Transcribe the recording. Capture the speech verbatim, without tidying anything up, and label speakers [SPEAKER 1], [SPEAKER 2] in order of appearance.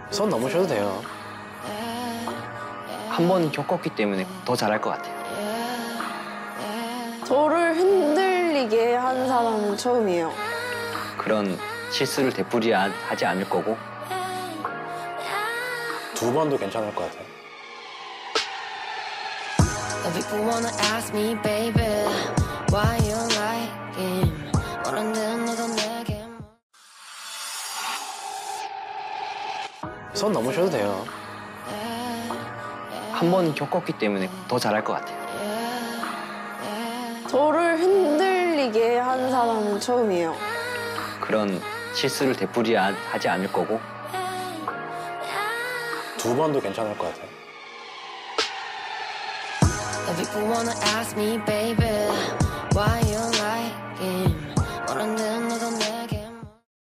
[SPEAKER 1] 선 넘으셔도 돼요.
[SPEAKER 2] 한 번 겪었기 때문에 더 잘할 것 같아요.
[SPEAKER 3] 저를 흔들리게 한 사람은 처음이에요.
[SPEAKER 2] 그런 실수를 되풀이 안- 하지 않을 거고.
[SPEAKER 1] 두 번도 괜찮을 것 같아요.
[SPEAKER 4] People wanna ask me, baby, why you like him? 어른들은 너도 내게
[SPEAKER 1] 선 넘으셔도 돼요.
[SPEAKER 2] 한 번 겪었기 때문에 더 잘할 것 같아요.
[SPEAKER 3] 저를 흔들리게 한 사람은 처음이에요.
[SPEAKER 2] 그런 실수를 되풀이 안- 하지 않을 거고.
[SPEAKER 1] 두 번도 괜찮을 것 같아요.
[SPEAKER 4] People wanna ask me, baby, why you like him? 어른들은 너도 내게